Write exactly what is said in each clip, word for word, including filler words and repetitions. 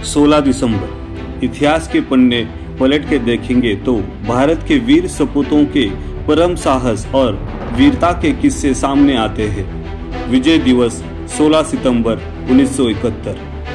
सोलह दिसंबर इतिहास के पन्ने पलट के देखेंगे तो भारत के वीर सपूतों के परम साहस और वीरता के किस्से सामने आते हैं। विजय दिवस सोलह सितंबर उन्नीस सौ इकहत्तर।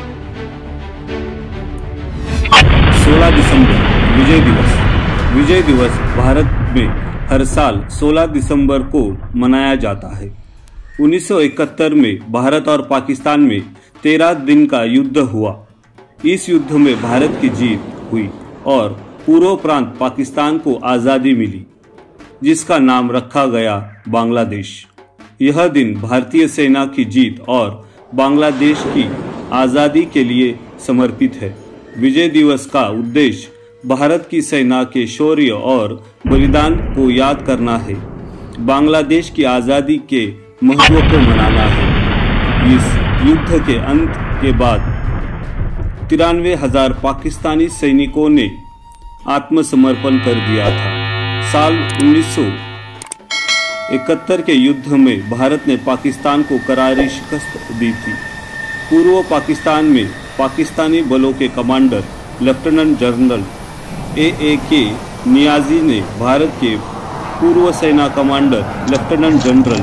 सोलह दिसंबर विजय दिवस। विजय दिवस भारत में हर साल सोलह दिसंबर को मनाया जाता है। उन्नीस सौ इकहत्तर में भारत और पाकिस्तान में तेरह दिन का युद्ध हुआ। इस युद्ध में भारत की जीत हुई और पूर्व प्रांत पाकिस्तान को आज़ादी मिली, जिसका नाम रखा गया बांग्लादेश। यह दिन भारतीय सेना की जीत और बांग्लादेश की आज़ादी के लिए समर्पित है। विजय दिवस का उद्देश्य भारत की सेना के शौर्य और बलिदान को याद करना है, बांग्लादेश की आज़ादी के महत्व को मनाना है। इस युद्ध के अंत के बाद तिरानवे हजार पाकिस्तानी सैनिकों ने आत्मसमर्पण कर दिया था। साल उन्नीस सौ इकहत्तर के युद्ध में भारत ने पाकिस्तान को करारी शिकस्त दी थी। पूर्व पाकिस्तान में पाकिस्तानी बलों के commander lieutenant general A A K Niazi ने भारत के पूर्व सेना commander lieutenant general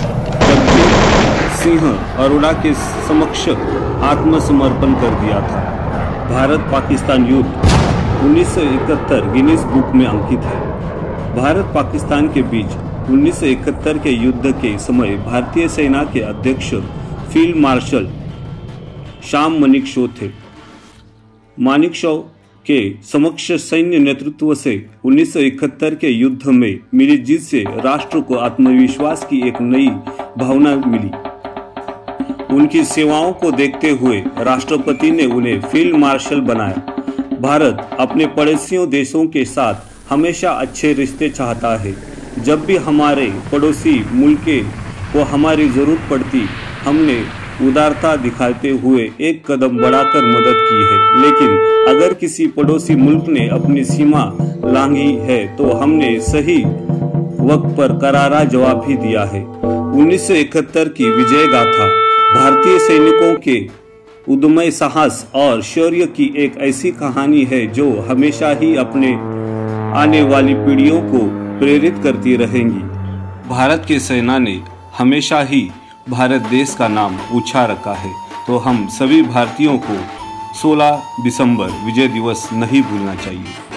Jagjit Singh Arora के समक्ष आत्मसमर्पण कर दिया था। भारत पाकिस्तान युद्ध उन्नीस सौ इकहत्तर गिनीज बुक में अंकित है। भारत पाकिस्तान के बीच उन्नीस सौ इकहत्तर के युद्ध के समय भारतीय सेना के अध्यक्ष फील्ड मार्शल शाम मानेकशॉ थे। मानेकशॉ के समक्ष सैन्य नेतृत्व से उन्नीस सौ इकहत्तर के युद्ध में मिली जीत से राष्ट्र को आत्मविश्वास की एक नई भावना मिली। उनकी सेवाओं को देखते हुए राष्ट्रपति ने उन्हें फील्ड मार्शल बनाया। भारत अपने पड़ोसियों देशों के साथ हमेशा अच्छे रिश्ते चाहता है। जब भी हमारे पड़ोसी मुल्क को हमारी जरूरत पड़ती, हमने उदारता दिखाते हुए एक कदम बढ़ाकर मदद की है। लेकिन अगर किसी पड़ोसी मुल्क ने अपनी सीमा लांघी है तो हमने सही वक्त पर करारा जवाब भी दिया है। उन्नीस सौ इकहत्तर की विजय गाथा भारतीय सैनिकों के उद्यम साहस और शौर्य की एक ऐसी कहानी है जो हमेशा ही अपने आने वाली पीढ़ियों को प्रेरित करती रहेंगी। भारत की सेना ने हमेशा ही भारत देश का नाम ऊंचा रखा है, तो हम सभी भारतीयों को सोलह दिसंबर विजय दिवस नहीं भूलना चाहिए।